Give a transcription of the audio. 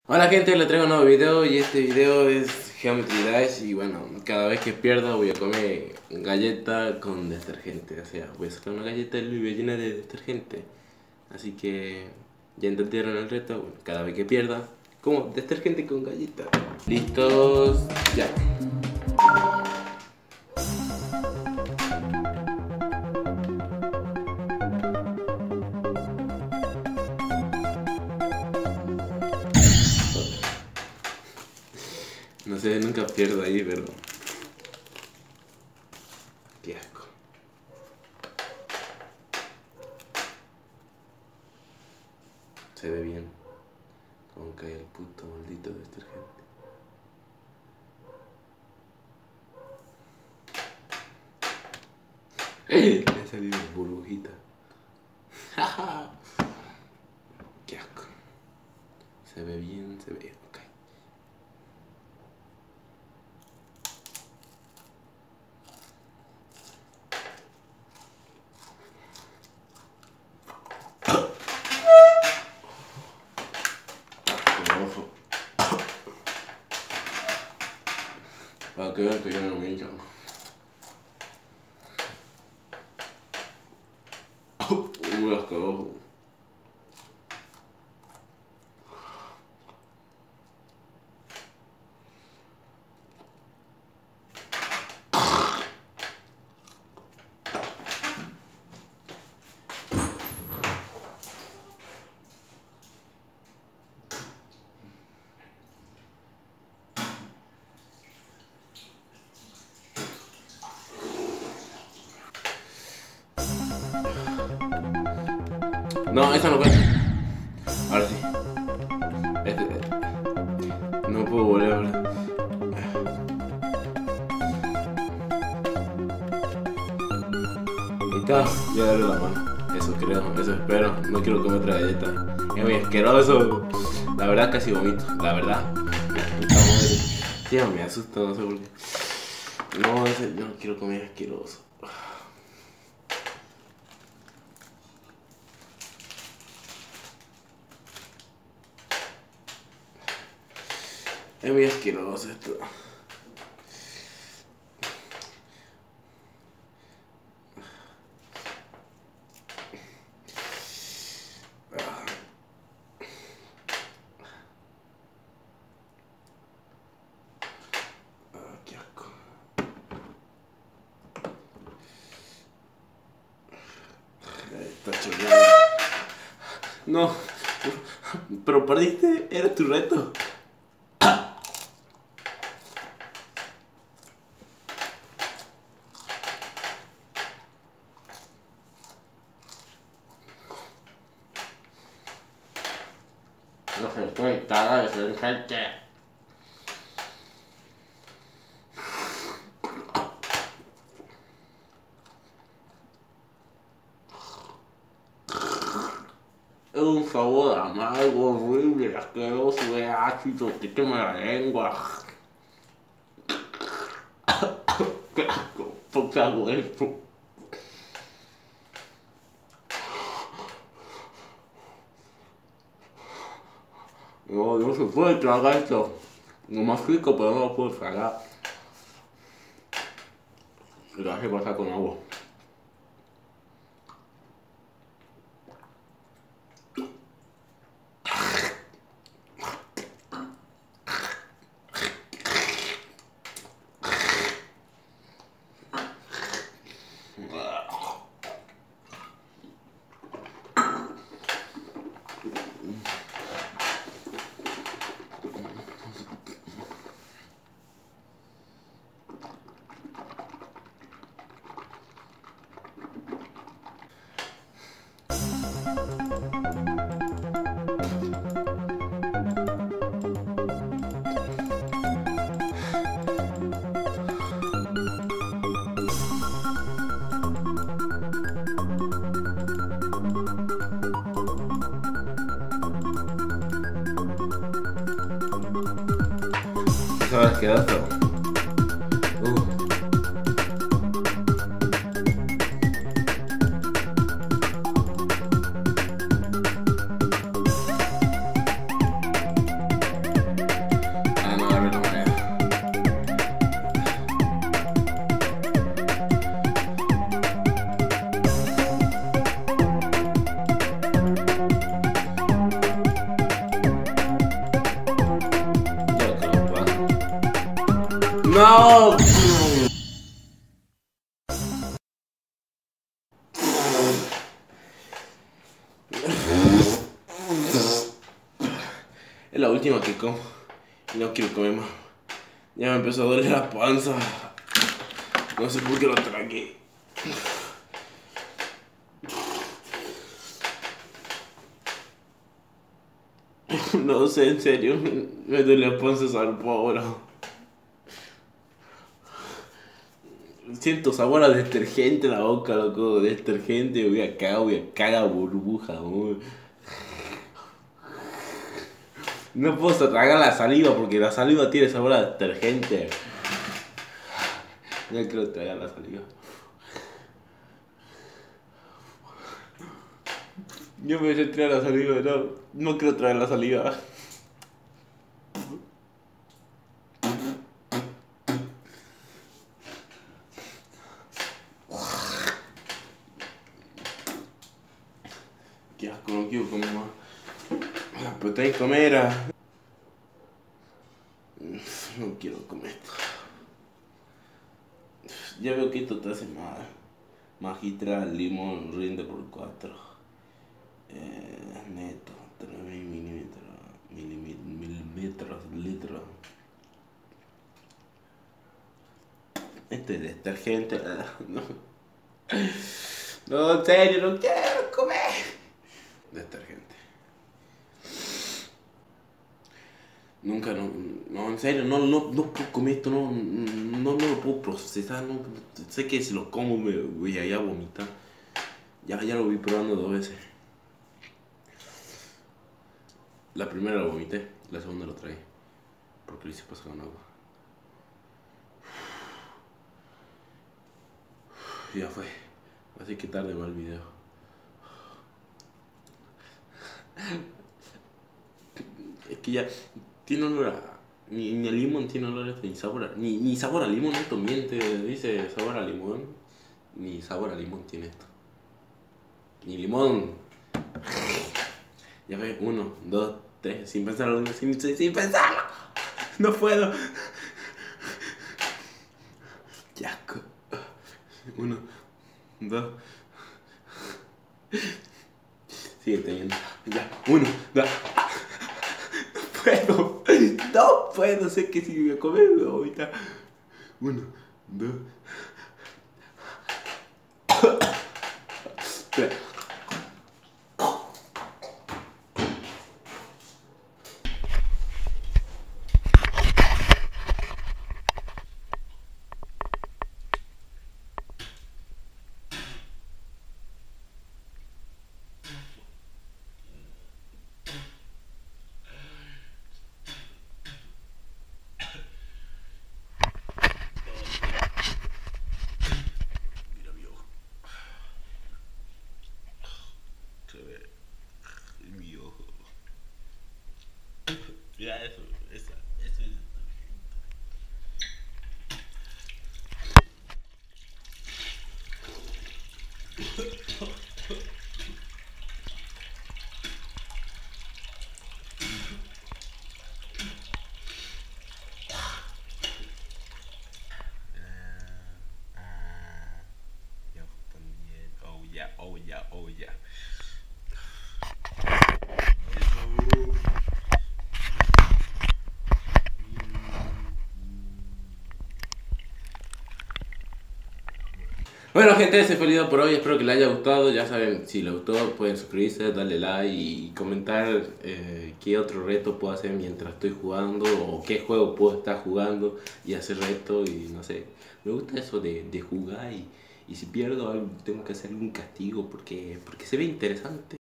Hola gente, les traigo un nuevo video y este video es Geometry Dash y bueno, cada vez que pierda voy a comer galleta con detergente, o sea, voy a sacar una galleta y voy a llenar de detergente. Así que ya entendieron el reto, bueno, cada vez que pierda, como detergente con galleta. ¿Listos? Ya. No sé, nunca pierdo ahí, pero... qué asco. Se ve bien. Como cae el puto maldito detergente. ¡Eh! Le ha salido burbujita. Qué asco. Se ve bien, se ve... ok. Para que vean que yo no me hincho. Uy, asqueroso. No, esa no cuenta. Ahora sí. No puedo volver ahora. Ahí está, ya darle la mano. Eso creo, eso espero. No quiero comer otra galleta. Es muy asqueroso. La verdad casi vomito, la verdad. Tío, me asusta, no sé por qué. No, yo no quiero comer asqueroso. Es muy asqueroso esto. Qué asco. Está chorreando. No, pero perdiste, era tu reto. No se conectada de ser gente. Es un sabor amargo, horrible, asqueroso, es ácido, que quema la lengua. Qué asco, ¿por qué hago esto? No, no se puede tragar esto. Lo más rico, pero no lo puedo tragar. Lo hace pasar con agua. ¿Sabes qué otro? No. Es la última que como. No quiero comer más. Ya me empezó a doler la panza. No sé por qué lo tragué. No sé, en serio. Me duele la panza salpo ahora. Siento sabor a detergente en la boca, loco. Detergente, voy a cagar burbuja, boludo. No puedo tragar la saliva porque la saliva tiene sabor a detergente. No quiero tragar la saliva. Yo me voy a tragar la saliva, no quiero tragar la saliva. Qué asco, no quiero comer más. Pero tenés que comer. No quiero comer esto. Ya veo que esto te hace mal. Magistral, limón, rinde por 4. Neto, 3000 milímetros, litros. Este es detergente. No. No, en serio, no quiero comer. Detergente. Nunca, no, en serio, no puedo comer esto, no lo puedo procesar, no, sé que si lo como me voy a vomitar. Ya lo vi probando 2 veces. La primera la vomité, la segunda lo tragué, porque lo hice pasar con agua. Ya fue, así que tarde va el video. Es que ya tiene olor a... Ni a limón tiene olor, ni sabor a... Ni sabor a limón, esto miente, dice sabor a limón. Ni sabor a limón tiene esto. Ni limón. Ya ve, 1, 2, 3, sin pensarlo, sin pensarlo. No puedo. Qué asco. 1, 2. Sigue teniendo. Ya, 1, 2. No puedo, sé que si me voy a comer me voy a vomitar. 1, 2, 3. Mira mi ojo. Se ve mi ojo. Mira eso, eso es. Mi ojo también. Oh yeah, oh yeah, oh yeah. Bueno gente, ese fue el video por hoy, espero que les haya gustado. Ya saben, si les gustó pueden suscribirse, darle like y comentar qué otro reto puedo hacer mientras estoy jugando o qué juego puedo estar jugando y hacer reto y no sé. Me gusta eso de jugar y si pierdo algo tengo que hacer un castigo porque se ve interesante.